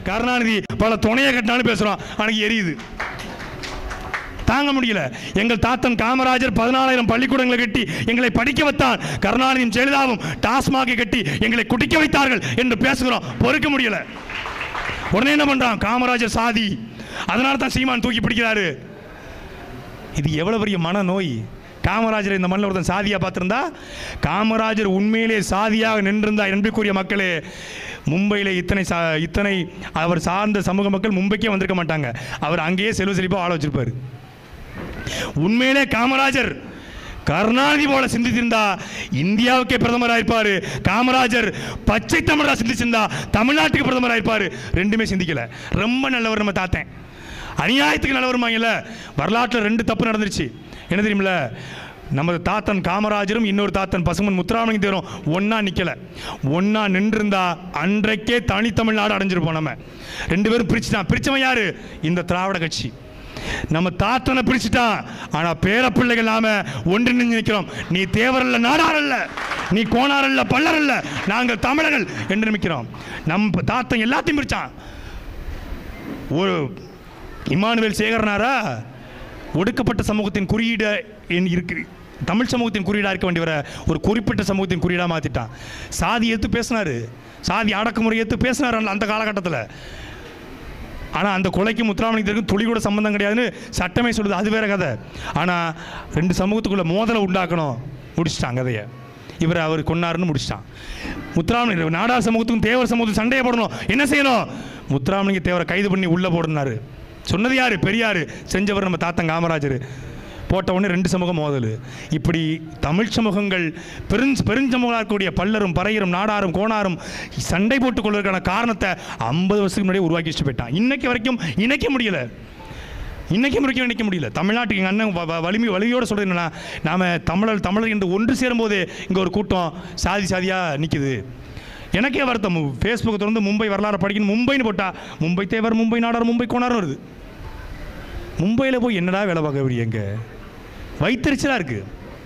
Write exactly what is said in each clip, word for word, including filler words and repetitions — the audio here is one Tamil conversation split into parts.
கருணாநிதி பல துணையை கட்டினாலும் பேசுகிறோம், அன்னைக்கு எரியுது, தாங்க முடியல. எங்கள் தாத்தன் காமராஜர் பதினாலாயிரம் பள்ளிக்கூடங்களை கட்டி எங்களை படிக்க வைத்தான், கருணாநிதியும் ஜெயலலிதாவும் டாஸ்மாகை கட்டி எங்களை குடிக்க வைத்தார்கள் என்று பேசுகிறோம், பொறுக்க முடியல. உடனே என்ன பண்றான், காமராஜர் சாதி, அதனால தான் சீமான் தூக்கி பிடிக்கிறாரு. இது எவ்வளவு பெரிய மனநோய். காமராஜர் இந்த மண்ணில் ஒருத்தன் சாதியாக பார்த்துருந்தா, காமராஜர் உண்மையிலே சாதியாக நின்றிருந்தா, என்பதற்குரிய மக்களே, மும்பையில் இத்தனை சா இத்தனை அவர் சார்ந்த சமூக மக்கள் மும்பைக்கே வந்திருக்க மாட்டாங்க. அவர் அங்கேயே செல்வ செழிப்பாக ஆள வச்சிருப்பார். உண்மையிலே காமராஜர் கருணாநிதி போல சிந்தித்திருந்தா இந்தியாவுக்கே பிரதமராக இருப்பார். காமராஜர் பச்சை தமிழராக சிந்திச்சிருந்தா தமிழ்நாட்டுக்கு பிரதமராக இருப்பார். ரெண்டுமே சிந்திக்கல. ரொம்ப நல்லவர் நம்ம தாத்தன், அநியாயத்துக்கு நல்லவருமாங்கல்ல. வரலாற்றில் ரெண்டு தப்பு நடந்துருச்சு. என்ன தெரியுமில்ல, நமது தாத்தன் காமராஜரும் இன்னொரு தாத்தன் பசுமன் முத்துராமலிங்க தேவரும் ஒன்னா நிக்கல. ஒன்னா நின்றிருந்தா அன்றைக்கே தனி தமிழ்நாடு அடைஞ்சிருப்போம். நம்ம ரெண்டு பேரும் பிரிச்சுட்டான். பிரிச்சவன் யாரு? இந்த திராவிட கட்சி. நம்ம தாத்தனை பிரிச்சுட்டான், ஆனா பேர பிள்ளைகள் நாம ஒன்று நிற்கிறோம். நீ தேவரல்ல, நாடாரல்ல, நீ கோணாரல்ல, பல்லரல்ல, நாங்கள் தமிழர்கள் என்று நிற்கிறோம். நம்ம தாத்தன் எல்லாத்தையும் பிரிச்சான். ஒரு இமானுவேல் சேகரனாரா ஒடுக்கப்பட்ட சமூகத்தின் குறியீடு இருக்கு, தமிழ் சமூகத்தின் குறியீடாக இருக்க வேண்டியவரை ஒரு குறிப்பிட்ட சமூகத்தின் குறியீடாக மாற்றிட்டான். சாதி ஏற்று பேசினார், சாதி அடக்குமுறை ஏற்று பேசினார் அந்த காலகட்டத்தில். ஆனால் அந்த கொலைக்கு முத்துராமலிங்கத்திற்கும் துளி கூட சம்பந்தம் கிடையாதுன்னு சட்டமே சொல்லுது, அது வேற கதை. ஆனால் ரெண்டு சமூகத்துக்குள்ள மோதலை உண்டாக்கணும், முடிச்சிட்டாங்க கதையை. இவர் அவர் கொண்டாருன்னு முடிச்சிட்டான். முத்துராமலிங்க நாடார் சமூகத்துக்கும் தேவர் சமூகத்துக்கும் சண்டையை போடணும், என்ன செய்யணும்? முத்துராமலிங்க தேவரை கைது பண்ணி உள்ளே போடுனாரு. சொன்னது யார்? பெரியார். செஞ்சவர் நம்ம தாத்தன் காமராஜர். போட்ட உடனே ரெண்டு சமூகம் மோதல். இப்படி தமிழ் சமூகங்கள் பெருஞ் பெருஞ்சமூகமாக இருக்கக்கூடிய பல்லரும் பறையரும் நாடாரும் கோணாரும் சண்டை போட்டுக் கொள்வதற்கான காரணத்தை ஐம்பது வருஷத்துக்கு முன்னாடியே உருவாக்கி வச்சுட்டு போயிட்டான். இன்னைக்கு வரைக்கும் இணைக்க முடியல, இன்னைக்கு வரைக்கும் இணைக்க முடியல. தமிழ்நாட்டுக்கு எங்கள் அண்ணன் வலிமை வலிமையோடு சொல்கிறது என்னன்னா, நாம் தமிழர் தமிழர் என்று ஒன்று சேரும்போது இங்கே ஒரு கூட்டம் சாதி சாதியாக நிற்குது. எனக்கே வருத்தம். ஃபேஸ்புக் திறந்து மும்பை வரலாறு படிக்கணும், மும்பைன்னு போட்டால் மும்பை தேவர், மும்பை நாடார், மும்பை கோணாரும் வருது. மும்பையில் போய் என்னடா வேலை பார்க்க எங்க வைத்தறிச்சலாக இருக்குது.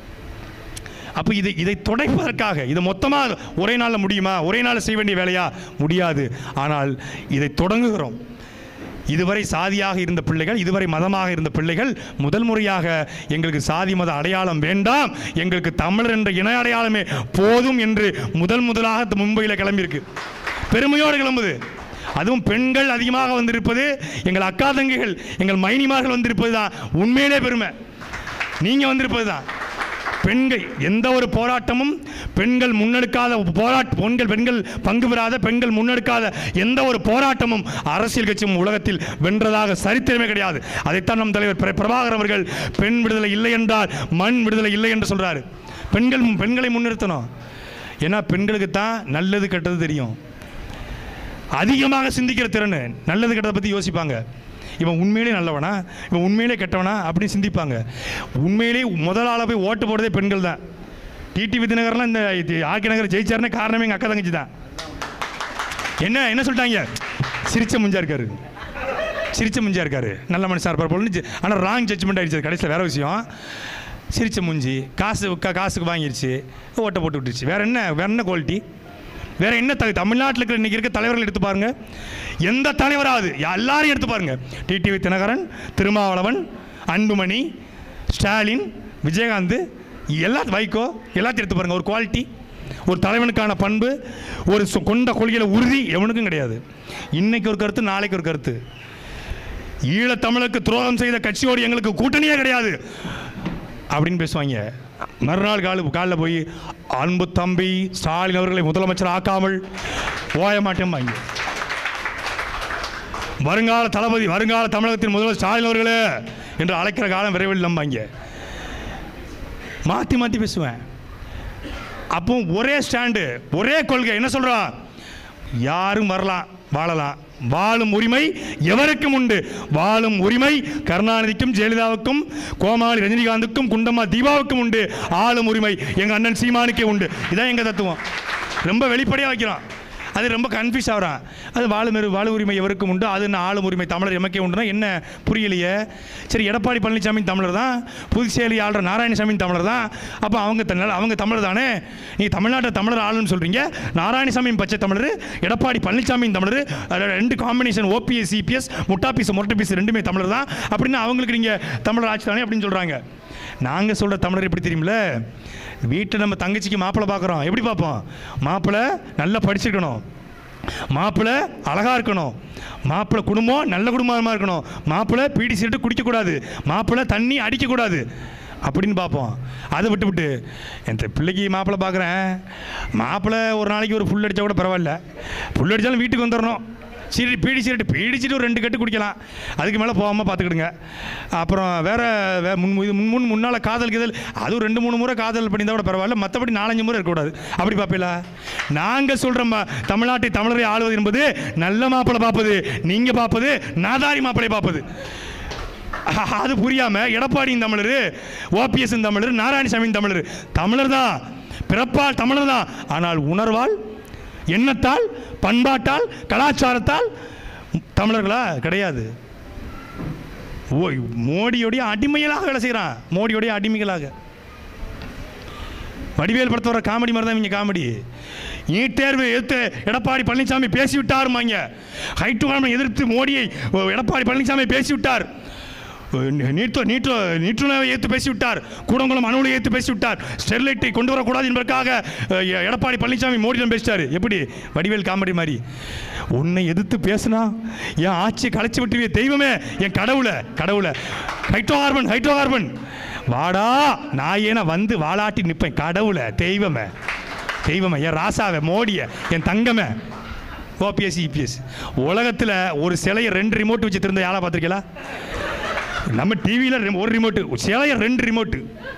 அப்போ இதை இதை துடைப்பதற்காக இதை மொத்தமாக ஒரே நாளில் முடியுமா? ஒரே நாளில் செய்ய வேண்டிய வேலையா? முடியாது. ஆனால் இதை தொடங்குகிறோம். இதுவரை சாதியாக இருந்த பிள்ளைகள், இதுவரை மதமாக இருந்த பிள்ளைகள் முதல் முறையாக எங்களுக்கு சாதி மத அடையாளம் வேண்டாம், எங்களுக்கு தமிழர் என்ற இன அடையாளமே போதும் என்று முதல் முதலாக மும்பையில் கிளம்பியிருக்கு. பெருமையோடு கிளம்புது. அதுவும் பெண்கள் அதிகமாக வந்திருப்பது, எங்கள் அக்கா தங்கைகள், எங்கள் மைனிமார்கள் வந்திருப்பது தான் உண்மையிலே பெருமை. நீங்கள் வந்திருப்பது தான். பெண்கள் எந்த ஒரு போராட்டமும் பெண்கள் முன்னெடுக்காத போராட்ட பெண்கள் பெண்கள் பங்கு பெறாத பெண்கள் முன்னெடுக்காத எந்த ஒரு போராட்டமும் அரசியல் கட்சியும் உலகத்தில் வென்றதாக சரித்திரமே கிடையாது. அதைத்தான் நம் தலைவர் பிரபாகர் அவர்கள் பெண் விடுதலை இல்லை என்றால் மண் விடுதலை இல்லை என்று சொல்றாரு. பெண்கள் பெண்களை முன்னிறுத்தணும். ஏன்னா பெண்களுக்கு தான் நல்லது கெட்டது தெரியும், அதிகமாக சிந்திக்கிற திறன், நல்லது கெட்டதை பற்றி யோசிப்பாங்க. இவன் உண்மையிலே நல்லவனா, இவன் உண்மையிலே கெட்டவனா அப்படின்னு சிந்திப்பாங்க. உண்மையிலே முதலாள போய் ஓட்டு போடுறதே பெண்கள் தான். டிடிவி தினகர்லாம் இந்த ஆக்கி நகர் ஜெயிச்சாருன்னு காரணமே எங்கள் அக்கா தங்கச்சி தான். என்ன என்ன சொல்லிட்டாங்க? சிரிச்ச முஞ்சா இருக்காரு, சிரிச்ச முஞ்சா இருக்காரு, நல்ல மனுஷன் இருப்பார் போல. ஆனால் ராங் ஜட்ஜ்மெண்ட் ஆகிடுச்சு கடைசியில். வேற விஷயம், சிரிச்ச முஞ்சி காசு காசுக்கு வாங்கிடுச்சு, ஓட்டை போட்டு விட்டுருச்சு. வேற என்ன வேற என்ன குவாலிட்டி, வேற என்ன? தமிழ்நாட்டில் இருக்கிற இன்னைக்கு இருக்க தலைவர்கள் எடுத்து பாருங்க, எந்த தலைவராவது எல்லாரையும் எடுத்து பாருங்க. டிடிவி தினகரன், திருமாவளவன், அன்புமணி, ஸ்டாலின், விஜயகாந்த், எல்லா வைகோ எல்லாத்தையும் எடுத்து பாருங்க. ஒரு குவாலிட்டி, ஒரு தலைவனுக்கான பண்பு, ஒரு கொண்ட கொள்கையில உறுதி எவனுக்கும் கிடையாது. இன்னைக்கு ஒரு கருத்து, நாளைக்கு ஒரு கருத்து. ஈழத்தமிழுக்கு துரோகம் செய்த கட்சியோடு எங்களுக்கு கூட்டணியே கிடையாது அப்படின்னு பேசுவாங்க. மறுநாள் கால காலில் போய் அன்பு தம்பி ஸ்டாலின் அவர்களை முதலமைச்சர் ஆக்காமல் ஓய மாட்டேன் வாங்க. வருங்கால தளபதி, வருங்கால தமிழகத்தின் முதல்வர் ஸ்டாலின் அவர்களே என்று அழைக்கிற காலம் விரைவில் நம்பாங்க. மாற்றி மாற்றி பேசுவேன். அப்போ ஒரே ஸ்டாண்டு, ஒரே கொள்கை. என்ன சொல்றா? யாரும் வரலாம், வாழலாம், வாழும் உரிமை எவருக்கும் உண்டு. வாழும் உரிமை கருணாநிதிக்கும் ஜெயலலிதாவுக்கும் கோமாளி ரஜினிகாந்துக்கும் குண்டம்மா தீபாவுக்கும் உண்டு. ஆளும் உரிமை எங்கள் அண்ணன் சீமானுக்கே உண்டு. இதான் எங்கள் தத்துவம். ரொம்ப வெளிப்படையாக வைக்கிறோம். அது ரொம்ப கன்ஃபியூஸ் ஆகிறான். அது வாழுமெரு வாழ உரிமை எவருக்கும் உண்டு, அது என்ன ஆளும் உரிமை தமிழர் எமக்கே உண்டுனா என்ன புரியலையே. சரி, எடப்பாடி பழனிசாமி தமிழர் தான், புதுச்சேரி ஆளுற நாராயணசாமி தமிழர் தான், அப்போ அவங்க தன்னால அவங்க தமிழர் தானே. நீ தமிழ்நாட்டை தமிழர் ஆளுன்னு சொல்கிறீங்க, நாராயணசாமி பச்சை தமிழர், எடப்பாடி பழனிசாமி தமிழர், ரெண்டு காம்பினேஷன் ஓபிஎஸ் சிபிஎஸ் முட்டா பீஸ் மொட்டை பீஸ் ரெண்டுமே தமிழர் தான் அப்படின்னு அவங்களுக்கு நீங்கள் தமிழர் ஆட்சி தானே அப்படின்னு சொல்கிறாங்க. நாங்கள் சொல்கிற தமிழர் எப்படி தெரியுமில்ல, வீட்டில் நம்ம தங்கச்சிக்கு மாப்பிள்ளை பார்க்குறோம், எப்படி பார்ப்போம்? மாப்பிள்ளை நல்லா படிச்சிருக்கணும், மாப்பிள்ளை அழகாக இருக்கணும், மாப்பிள்ளை குடும்பம் நல்ல குடும்பமாக இருக்கணும், மாப்பிள்ளை பீடி சிகரெட்டு குடிக்கக்கூடாது, மாப்பிள்ளை தண்ணி அடிக்கக்கூடாது அப்படின்னு பார்ப்போம். அதை விட்டு விட்டு என் பிள்ளைக்கு மாப்பிள்ளை பார்க்குறேன், மாப்பிள்ளை ஒரு நாளைக்கு ஒரு ஃபுல் அடித்தா கூட பரவாயில்ல, ஃபுல் அடித்தாலும் வீட்டுக்கு வந்துடணும், சரி பீடி சிகரெட்டு பீடிச்சிட்டு ஒரு ரெண்டு கட்டு குடிக்கலாம், அதுக்கு மேலே போகாமல் பார்த்துக்கிடுங்க. அப்புறம் வேறு வே முன் இது முன் முன் முன்னால் காதல் கீதல் அதுவும் ரெண்டு மூணு முறை காதல் பண்ணியிருந்தா கூட பரவாயில்ல, மற்றபடி நாலஞ்சு முறை இருக்கக்கூடாது. அப்படி பார்ப்பீங்களா? நாங்கள் சொல்கிறோம் தமிழ்நாட்டை தமிழரை ஆளுவது என்பது நல்ல மாப்பிள்ளை பார்ப்பது, நீங்கள் பார்ப்பது நாதாரி மாப்பிள்ளை பார்ப்பது. அது புரியாமல் எடப்பாடியின் தமிழர், ஓபிஎஸ் தமிழர், நாராயணசாமியின் தமிழர், தமிழர் தான், பிறப்பால் தமிழர் தான், ஆனால் உணர்வால் எண்ணத்தால் பண்பாட்டால் கலாச்சாரத்தால் தமிழர்களா கிடையாது. ஓ மோடியோடைய அடிமைகளாக வேலை செய்கிறான், மோடியோடைய அடிமைகளாக. வடிவேல் படத்தை வர காமெடி மாதிரி தான் இவங்க காமெடி. நீட் தேர்வு எதிர்த்து எடப்பாடி பழனிசாமி பேசிவிட்டாருமாங்க, ஹைட்ரோகார்பனை எதிர்த்து மோடியை எடப்பாடி பழனிசாமி பேசிவிட்டார், நீட்டோ நீட்டோ நீட்டுணவை ஏற்று பேசிவிட்டார், கூடங்குளம் அணுவை ஏற்று பேசிவிட்டார், ஸ்டெர்லைட்டை கொண்டு வரக்கூடாது என்பதற்காக எடப்பாடி பழனிசாமி மோடியிடம் பேசிட்டார். எப்படி வடிவேல் காமெடி மாதிரி. உன்னை எதிர்த்து பேசினா என் ஆட்சியை கலைச்சி விட்டுவே தெய்வமே, என் கடவுளை கடவுளை ஹைட்ரோகார்பன் ஹைட்ரோகார்பன் வாடா நான் ஏன்னா வந்து வாலாட்டி நிற்பேன், கடவுளை தெய்வமே தெய்வமே, என் ராசாவை மோடியை என் தங்கமே. ஓபிஎஸ் இபிஎஸ் உலகத்தில் ஒரு சிலையை ரெண்டு ரிமோட் வச்சு திருந்த யாரா பார்த்துருக்கீங்களா? நம்ம டிவியில் ஒரு ரிமோட்டு, சிலைய ரெண்டு remote.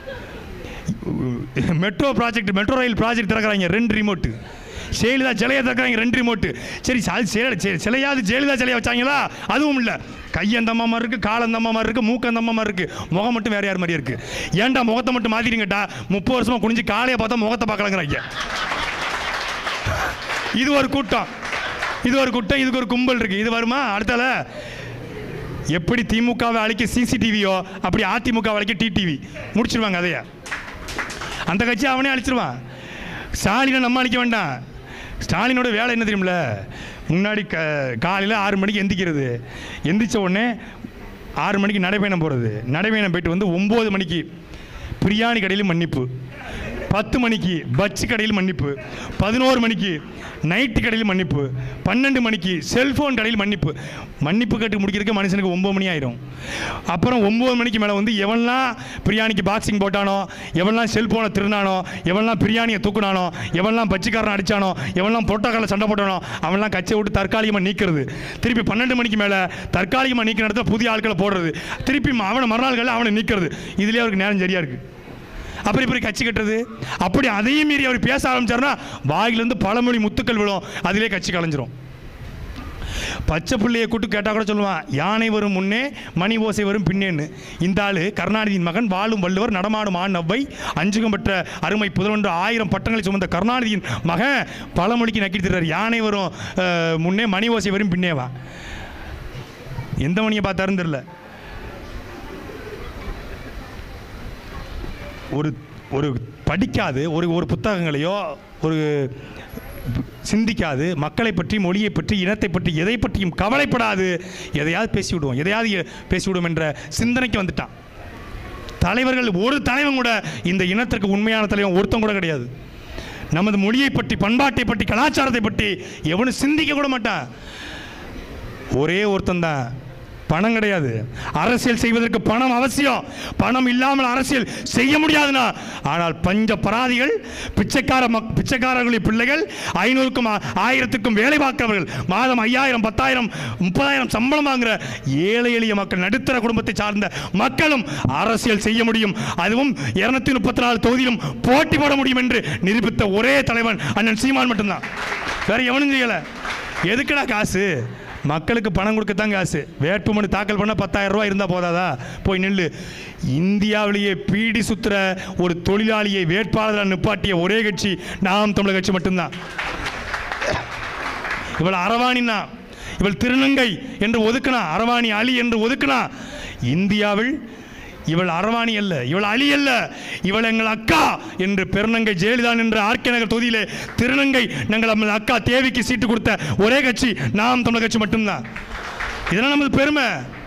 Metro project metro rail project திறக்கிறாங்க ரெண்டு ரிமோட்டு, ஜெயலலிதா சிலையை திறக்கிறாங்க ரெண்டு ரிமோட்டு. சரி சிலையாவது ஜெயலலிதா சிலையை வச்சாங்களா? அதுவும் இல்லை, கையந்தம்மா மாதிரி இருக்குது, காலந்தம்மா மாதிரி இருக்குது, மூக்கந்தம்மா மாதிரி இருக்குது, முகம் மட்டும் வேறு யார் மாதிரியே இருக்குது. ஏன்டா முகத்தை மட்டும் மாற்றிடுங்கட்டா, முப்பது வருஷமாக குனிஞ்சு காலையை பார்த்தா முகத்தை பார்க்கலாங்கிறாங்க. இது ஒரு கூட்டம், இது ஒரு கூட்டம், இதுக்கு ஒரு கும்பல் இருக்குது. இது வருமா அடுத்தால? எப்படி திமுகவை அழிக்க சிசிடிவியோ அப்படி அதிமுக அழிக்க டிடிவி முடிச்சிருவாங்க. அதைய அந்த கட்சி அவனே அழிச்சிருவான். ஸ்டாலினை நம்ம அழிக்க வேண்டாம். ஸ்டாலினோட வேலை என்ன தெரியுமில்ல, முன்னாடி க காலையில் ஆறு மணிக்கு எந்திக்கிறது, எந்திரிச்ச உடனே ஆறு மணிக்கு நடைபயணம் போகிறது, நடைபயணம் போயிட்டு வந்து ஒம்பது மணிக்கு பிரியாணி கடையில் மன்னிப்பு, பத்து மணிக்கு பச்சு கடையில் மன்னிப்பு, பதினோரு மணிக்கு நைட்டு கடையில் மன்னிப்பு, பன்னெண்டு மணிக்கு செல்ஃபோன் கடையில் மன்னிப்பு. மன்னிப்பு கேட்டு முடிக்கிறதுக்கு மனுஷனுக்கு ஒம்பது மணி ஆயிரும். அப்புறம் ஒம்பது மணிக்கு மேலே வந்து எவன்லாம் பிரியாணிக்கு பாக்ஸிங் போட்டானோ, எவன்லாம் செல்ஃபோனை திருநானோ, எவன்லாம் பிரியாணியை தூக்குனானோ, எவன்லாம் பச்சுக்காரன் அடித்தானோ, எவன்லாம் பொட்டக்காரில் சண்டை போட்டானோ அவன்லாம் கட்சியை விட்டு தற்காலிகமாக நீக்கிறது. திருப்பி பன்னெண்டு மணிக்கு மேலே தற்காலிகமாக நீக்கிற இடத்துல புதிய ஆட்களை போடுறது, திருப்பி அவனை மறுநாள்களில் அவனை நீக்கிறது. இதுலேயே அவருக்கு நேரம் சரியாக இருக்குது. அப்புறம் இப்படி கட்சி கட்டுறது. அப்படி அதையும் மீறி அவர் பேச ஆரம்பிச்சாருன்னா வாயிலிருந்து பழமொழி முத்துக்கள் விழும், அதிலே கட்சி கலைஞ்சிரும். பச்சை பிள்ளையை கூட்டு கேட்டால் கூட சொல்லுவான், யானை வரும் முன்னே மணி ஓசை வரும் பின்னேன்னு. இந்த ஆள் கருணாநிதியின் மகன், வாழும் வள்ளுவர், நடமாடும் ஆண் அவ்வை, அஞ்சுகம் பெற்ற அருமை புதல்வன்ற ஆயிரம் பட்டங்களை சுமந்த கருணாநிதியின் மகன் பழமொழிக்கு நக்கிட்டு தர்றார். யானை வரும் முன்னே மணி ஓசை வரும் பின்னேவா. எந்த மணியை பார்த்தாருன்னு தெரியல. ஒரு ஒரு படிக்காது, ஒரு ஒரு புத்தகங்களையோ ஒரு சிந்திக்காது, மக்களை பற்றி, மொழியை பற்றி, இனத்தை பற்றி, எதை பற்றியும் கவலைப்படாது, எதையாவது பேசிவிடுவோம், எதையாவது பேசிவிடுவோம் என்ற சிந்தனைக்கு வந்துட்டான். தலைவர்கள் ஒரு தலைவன் கூட இந்த இனத்திற்கு உண்மையான தலைவன் ஒருத்தன் கூட கிடையாது. நமது மொழியை பற்றி, பண்பாட்டை பற்றி, கலாச்சாரத்தை பற்றி எவனும் சிந்திக்க கூட மாட்டான். ஒரே ஒருத்தன் தான். பணம் கிடையாது. அரசியல் செய்வதற்கு பணம் அவசியம். பணம் இல்லாமல் அரசியல் செய்ய முடியாதுன்னா, ஆனால் பஞ்ச பராதிகள், பிச்சைக்கார மக் பிச்சைக்காரர்களின் பிள்ளைகள், ஐநூறுக்கும் ஆயிரத்துக்கும் வேலை பார்க்கிறவர்கள், மாதம் ஐயாயிரம் பத்தாயிரம் முப்பதாயிரம் சம்பளம் வாங்குகிற ஏழை எளிய மக்கள், நடுத்தர குடும்பத்தை சார்ந்த மக்களும் அரசியல் செய்ய முடியும். அதுவும் இருநூத்தி முப்பத்தி நாலு தொகுதியிலும் போட்டி போட முடியும் என்று நிரூபித்த ஒரே தலைவன் அண்ணன் சீமான் மட்டும்தான். வேற எவனும் செய்யலை. எதுக்குடா காசு? மக்களுக்கு பணம் கொடுக்கத்தான் காசு. வேட்புமனு தாக்கல் பண்ண பத்தாயிரம் ரூபாய் இருந்தால் போதாதா? போய் நில்லு. இந்தியாவிலேயே பீடி சுத்துற ஒரு தொழிலாளியை வேட்பாளராக நிப்பாட்டிய ஒரே கட்சி நாம் தமிழர் கட்சி மட்டும்தான். இவள் அரவாணினா, இவள் திருநங்கை என்று ஒதுக்கினா, அரவாணி அலி என்று ஒதுக்கினா. இந்தியாவில் இவள் அரவாணி அல்ல, இவள் அலி அல்ல, இவள் எங்கள் அக்கா என்று பெருநங்கை ஜெயலலிதா என்ற ஆர்கே நகர் தொகுதியிலே திருநங்கை நாங்கள் நம்ம அக்கா தேவிக்கு சீட்டு கொடுத்த ஒரே கட்சி நாம் தமிழர் கட்சி மட்டும்தான். இதெல்லாம் நமது பெருமை.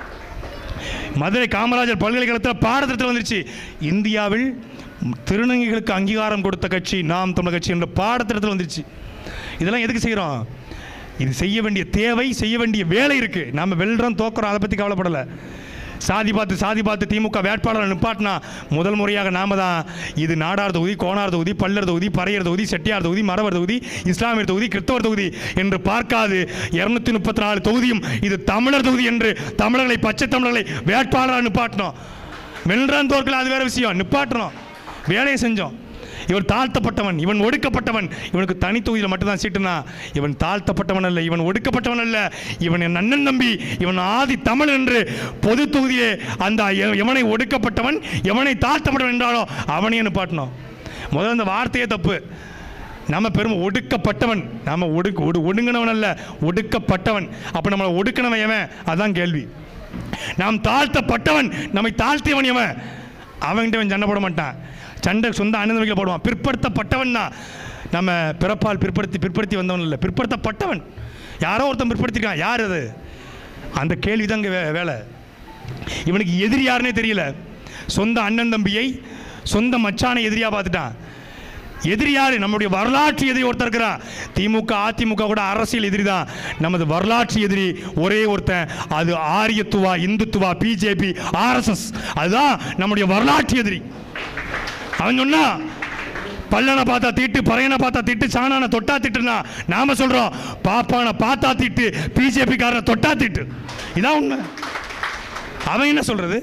மதுரை காமராஜர் பல்கலைக்கழகத்தில் பாடத்திட்டத்தில் வந்துருச்சு, இந்தியாவில் திருநங்கைகளுக்கு அங்கீகாரம் கொடுத்த கட்சி நாம் தமிழர் கட்சி என்ற பாடத்திட்டத்தில் வந்துருச்சு. இதெல்லாம் எதுக்கு செய்கிறோம்? இது செய்ய வேண்டிய தேவை, செய்ய வேண்டிய வேலை இருக்குது. நாம் வெல்றோம் தோக்குறோம் அதை பற்றி கவலைப்படலை. சாதி பார்த்து சாதி பார்த்து திமுக வேட்பாளரை நிப்பாட்டினா முதல் முறையாக நாம தான் இது நாடார் தொகுதி, கோனார் தொகுதி, பல்லர் தொகுதி, பறையர் தொகுதி, செட்டியார் தொகுதி, மறவர் தொகுதி, இஸ்லாமியர் தொகுதி, கிறிஸ்தவர் தொகுதி என்று பார்க்காது இருநூத்தி முப்பத்தி நாலு தொகுதியும் இது தமிழர் தொகுதி என்று தமிழர்களை, பச்சை தமிழர்களை வேட்பாளராக நிப்பாட்டினோம். வென்றான் தோற்கல அது வேற விஷயம், நிப்பாட்டணும், வேலையை செஞ்சோம். இவன் தாழ்த்தப்பட்டவன், இவன் ஒடுக்கப்பட்டவன், இவனுக்கு தனி தொகுதியில் மட்டும்தான் சீட்டுனா இவன் தாழ்த்தப்பட்டவன் அல்ல, இவன் ஒடுக்கப்பட்டவன் அல்ல, இவன் என் அண்ணன் தம்பி, இவன் ஆதி தமிழ் என்று பொது தொகுதியே அந்த எவனை ஒடுக்கப்பட்டவன் எவனை தாழ்த்தப்பட்டவன் என்றாலோ அவனையே நிப்பாட்டணும். முதல்ல அந்த வார்த்தையே தப்பு. நம்ம பெரும் ஒடுக்கப்பட்டவன், நம்ம ஒடுக்கு ஒடு ஒடுங்கினவன் அல்ல, ஒடுக்கப்பட்டவன். அப்போ நம்மளை ஒடுக்கினவன் எவன்? அதான் கேள்வி. நாம் தாழ்த்தப்பட்டவன், நம்மை தாழ்த்தியவன் எவன்? அவன்கிட்ட அவன் சண்டை போட மாட்டான், சண்டை சொந்த அனுமதிகளை போடுவான். பிற்படுத்தப்பட்டவன் தான். நம்ம பிறப்பால் பிற்படுத்தி பிற்படுத்தி வந்தவன் இல்லை, பிற்படுத்தப்பட்டவன். யாரோ ஒருத்தன் பிற்படுத்திருக்கான், யார் அது? அந்த கேள்வி தான் இங்கே வே வேலை. இவனுக்கு எதிரி யாருன்னே தெரியல. சொந்த அண்ணன் தம்பியை, சொந்த மச்சானை எதிரியாக பார்த்துட்டான். எதிரி யாரு? நம்முடைய வரலாற்று எதிரி ஒருத்தர் இருக்கிறான். திமுக அதிமுக கூட அரசியல் எதிரி தான். நமது வரலாற்று எதிரி ஒரே ஒருத்தன், அது ஆரியத்துவா, இந்துத்துவா, பிஜேபி, ஆர்எஸ்எஸ். அதுதான் நம்முடைய வரலாற்று எதிரி. அவன் சொன்னா பல்லனை பார்த்தா தீட்டு, பறையனை பார்த்தா தீட்டு, சாணான தொட்டா திட்டுனா நாம சொல்றோம் பாப்பான பார்த்தா தீட்டு, பிஜேபி காரனை தொட்டா தீட்டு. இதான் உண்மை. அவன் என்ன சொல்றது?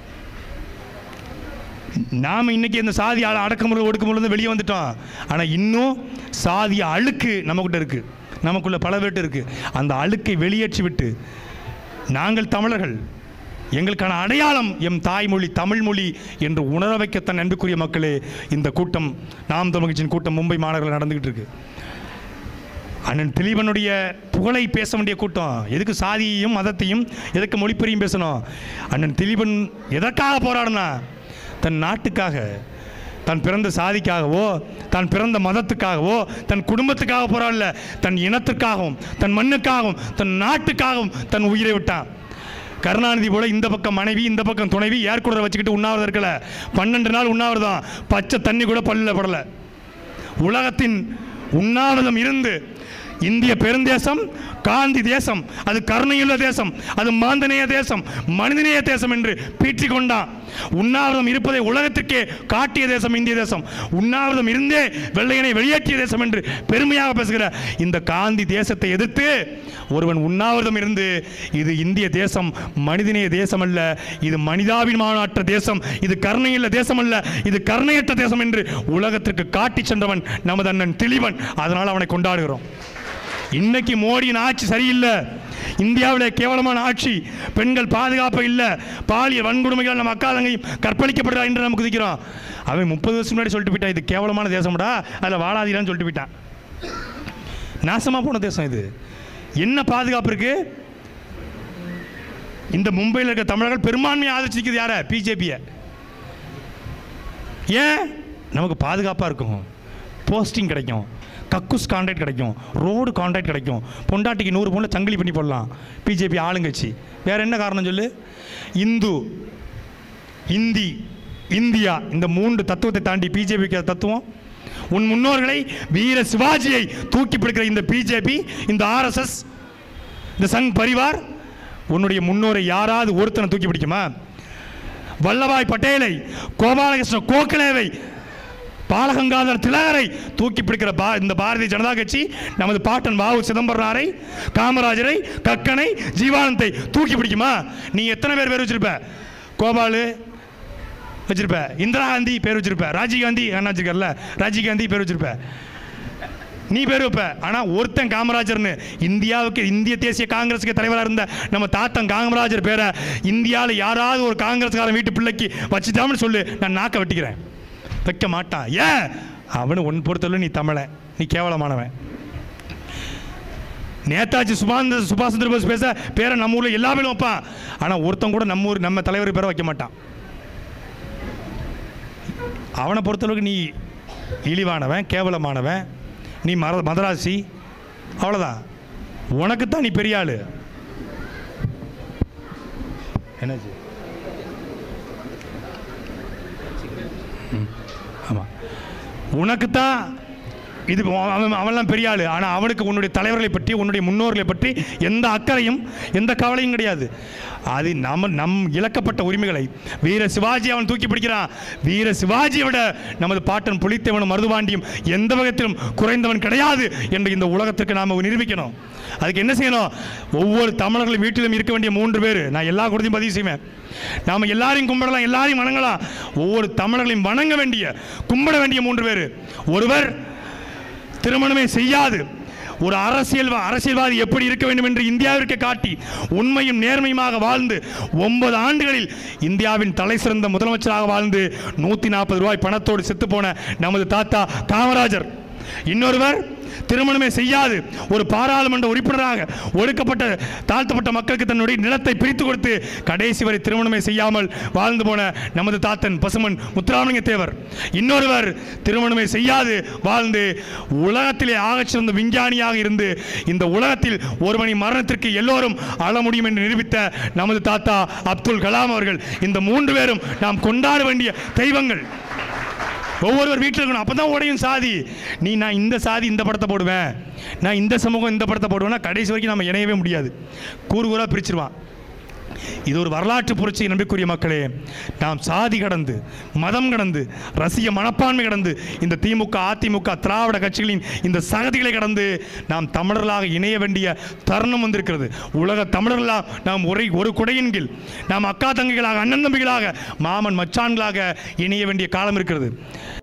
நாம இன்னைக்கு இந்த சாதி அடக்குமுறை ஒடுக்குமுறை வெளியே வந்துட்டோம். ஆனா இன்னும் சாதிய அழுக்கு நமக்கிட்ட இருக்கு, நமக்குள்ள பல பேட்டு இருக்கு. அந்த அழுக்கை வெளியேற்றி விட்டு நாங்கள் தமிழர்கள், எங்களுக்கான அடையாளம் எம் தாய்மொழி தமிழ் மொழி என்று உணர வைக்கத்தான் அன்புக்குரிய மக்களே இந்த கூட்டம், நாம் தமிழ் கட்சியின் கூட்டம் மும்பை மாநகரில் நடந்துகிட்டு இருக்கு. அண்ணன் திலீபனுடைய புகழை பேச வேண்டிய கூட்டம். எதுக்கு சாதியையும் மதத்தையும், எதுக்கு மொழிப்பெரியும் பேசணும்? அண்ணன் திலீபன் எதற்காக போராடினா? தன் நாட்டுக்காக, தன் பிறந்த சாதிக்காகவோ, தன் பிறந்த மதத்துக்காகவோ, தன் குடும்பத்துக்காக போராடல, தன் இனத்துக்காகவும், தன் மண்ணுக்காகவும், தன் நாட்டுக்காகவும் தன் உயிரை விட்டான். கருணாநிதி போல இந்த பக்கம் மனைவி, இந்த பக்கம் துணைவி, ஏற்கூட வச்சுக்கிட்டு உண்ணாவிரதம் இருக்கல. பன்னெண்டு நாள் உண்ணாவிரதம், பச்சை தண்ணி கூட பல்லில் படல. உலகத்தின் உண்ணாவிரதம் இருந்து இந்திய பெருந்தேசம், காந்தி தேசம், அது கருணையுள்ள தேசம், அது மாந்தநேய தேசம், மனிதநேய தேசம் என்று பீற்றி கொண்டான். உண்ணாவிரதம் இருப்பதை உலகத்திற்கே காட்டிய தேசம் இந்திய தேசம். உண்ணாவிரதம் இருந்தே வெள்ளையனை வெளியேற்றிய தேசம் என்று பெருமையாக பேசுகிற இந்த காந்தி தேசத்தை எதிர்த்து ஒருவன் உண்ணாவிரதம் இருந்து இது இந்திய தேசம் மனிதநேய தேசம் அல்ல, இது மனிதாபிமானமற்ற தேசம், இது கருணையுள்ள தேசம் அல்ல, இது கருணையற்ற தேசம் என்று உலகத்திற்கு காட்டி சென்றவன் நமது அண்ணன் திலீபன். அதனால் அவனை கொண்டாடுகிறோம். இன்னைக்கு மோடியின் ஆட்சி சரியில்லை, இந்தியாவில் கேவலமான ஆட்சி, பெண்கள் பாதுகாப்பு இல்லை, பாலியல் வன்கொடுமைகள் நம்ம அக்கா தங்கையும் கற்பழிக்கப்படுறா என்று நம்ம குதிக்கிறோம். அவன் முப்பது வருஷம் முன்னாடி சொல்லிட்டு போயிட்டான், இது கேவலமான தேசம்டா, அதில் வாழாதீரான்னு சொல்லிட்டு போயிட்டான். நாசமாக போன தேசம் இது. என்ன பாதுகாப்பு இருக்கு? இந்த மும்பையில் இருக்க தமிழர்கள் பெரும்பான்மையை ஆதரிச்சிருக்குது யார? பிஜேபியை. ஏன்? நமக்கு பாதுகாப்பாக இருக்கும், போஸ்டிங் கிடைக்கும், கக்குஸ் கான்ட்ராக்ட் கிடைக்கும், ரோடு கான்ட்ராக்ட் கிடைக்கும், பொண்டாட்டிக்கு நூறு பவுன்ல சங்கிலி பண்ணி போடலாம். பிஜேபி ஆளுங்கட்சி. வேற என்ன காரணம் சொல்லு? இந்து, இந்தி, இந்தியா, இந்த மூன்று தத்துவத்தை தாண்டி பிஜேபிக்கு தத்துவம். உன் முன்னோர்களை, வீர சிவாஜியை தூக்கி பிடிக்கிற இந்த பிஜேபி, இந்த ஆர்எஸ்எஸ், இந்த சங் பரிவார், உன்னுடைய முன்னோரை யாராவது ஒருத்தனை தூக்கி பிடிக்குமா? வல்லபாய் பட்டேலை, கோபாலகிருஷ்ண கோகலேவை, பாலகங்காதர் திலகரை தூக்கி பிடிக்கிற பா இந்த பாரதிய ஜனதா கட்சி நமது பாட்டன் வாவு சிதம்பரனாரை, காமராஜரை, கக்கனை, ஜீவானந்தை தூக்கி பிடிக்குமா? நீ எத்தனை பேர் பேர் வச்சிருப்ப? கோபாலு வச்சிருப்ப, இந்திரா காந்தி பேர் வச்சிருப்ப, ராஜீவ் காந்தி அண்ணா வச்சிருக்கல, ராஜீவ் காந்தி பேர் வச்சிருப்ப, நீ பேர் வைப்ப. ஆனால் ஒருத்தன் காமராஜர்னு, இந்தியாவுக்கு இந்திய தேசிய காங்கிரஸுக்கு தலைவராக இருந்த நம்ம தாத்தன் காமராஜர் பேரை இந்தியாவில் யாராவது ஒரு காங்கிரஸ்காரன் வீட்டு பிள்ளைக்கு வச்சுட்டான்னு சொல்லு, நான் நாக்க வெட்டிக்கிறேன். வைக்க மாட்டான். ஏன்? அவனு ஒன் பொறுத்தவரை நீ தமிழன், நீ கேவலமானவன். நேதாஜி சுபாந்த சுபாஷ் சந்திர போஸ் பேச பேரை நம்ம ஊரில் எல்லா பேரும் வைப்பான். ஆனால் ஒருத்தன் கூட நம்ம ஊர் நம்ம தலைவர் பேரை வைக்க மாட்டான். அவனை பொறுத்தளவுக்கு நீ இழிவானவன், கேவலமானவன், நீ மர மதராசி, அவ்வளோதான். உனக்குத்தான் நீ பெரிய ஆளு. என்னாச்சு? ஆமாம், உனக்குத்தான் இது. அவன் அவன்லாம் பெரிய ஆள். ஆனால் அவனுக்கு உன்னுடைய தலைவர்களை பற்றி, உன்னுடைய முன்னோர்களை பற்றி எந்த அக்கறையும் எந்த கவலையும் கிடையாது. அது நம்ம நம் இழக்கப்பட்ட உரிமைகளை வீர சிவாஜி அவன் தூக்கி பிடிக்கிறான். வீர சிவாஜியை விட நமது பாட்டன் புலித்தேவனும் மருதுபாண்டியும் எந்த வகைத்திலும் குறைந்தவன் கிடையாது என்று இந்த உலகத்திற்கு நாம் நிரூபிக்கணும். அதுக்கு என்ன செய்யணும்? ஒவ்வொரு தமிழர்களும் வீட்டிலும் இருக்க வேண்டிய மூன்று பேர். நான் எல்லா குடத்தையும் பதிவு செய்வேன். நாம் எல்லாரையும் கும்பிடலாம், எல்லாரையும் வணங்கலாம். ஒவ்வொரு தமிழர்களையும் வணங்க வேண்டிய, கும்பிட வேண்டிய மூன்று பேர். ஒருவர் திருமணமே செய்யாது ஒரு அரசியல் அரசியல்வாதி எப்படி இருக்க வேண்டும் என்று இந்தியாவிற்கு காட்டி உண்மையும் நேர்மையுமாக வாழ்ந்து ஒன்பது ஆண்டுகளில் இந்தியாவின் தலை சிறந்த முதலமைச்சராக வாழ்ந்து நூற்றி நாற்பது ரூபாய் பணத்தோடு செத்து போன நமது தாத்தா காமராஜர். இன்னொருவர் திருமணமே செய்யாது ஒரு பாராளுமன்ற உறுப்பினராக ஒடுக்கப்பட்ட தாழ்த்தப்பட்ட மக்களுக்கு தன்னுடைய நிலத்தை பிரித்து கொடுத்து கடைசி வரை திருமணமே செய்யாமல் வாழ்ந்து போன நமது தாத்தன் பசுமன் முத்துராமலிங்க தேவர். இன்னொருவர் திருமணமே செய்யாது வாழ்ந்து உலகத்திலே ஆகச்சிறந்த விஞ்ஞானியாக இருந்து இந்த உலகத்தில் ஒரு மணி மரணத்திற்கு எல்லோரும் அழ முடியும் என்று நிரூபித்த நமது தாத்தா அப்துல் கலாம் அவர்கள். இந்த மூன்று பேரும் நாம் கொண்டாட வேண்டிய தெய்வங்கள். ஒவ்வொருவர் வீட்டில் இருக்கணும். அப்போ தான் உடையும் சாதி. நீ நான் இந்த சாதி இந்த படத்தை போடுவேன், நான் இந்த சமூகம் இந்த படத்தை போடுவேன்னா கடைசி வரைக்கும் நம்ம இணையவே முடியாது. கூறு கூறாக பிரிச்சிருவான். இது ஒரு வரலாற்று புரட்சி. நம்பிக்கைக்குரிய மக்களே, நாம் சாதி கடந்து, மதம் கடந்து, ரசிக மனப்பான்மை கடந்து, இந்த திமுக அதிமுக திராவிட கட்சிகளின் இந்த சகதிகளை கடந்து நாம் தமிழர்களாக இணைய வேண்டிய தருணம் வந்திருக்கிறது. உலக தமிழர்களாக நாம் ஒரே ஒரு குடையின் கீழ் நாம் அக்கா தங்கைகளாக, அண்ணன் தம்பிகளாக, மாமன் மச்சான்களாக இணைய வேண்டிய காலம் இருக்கிறது.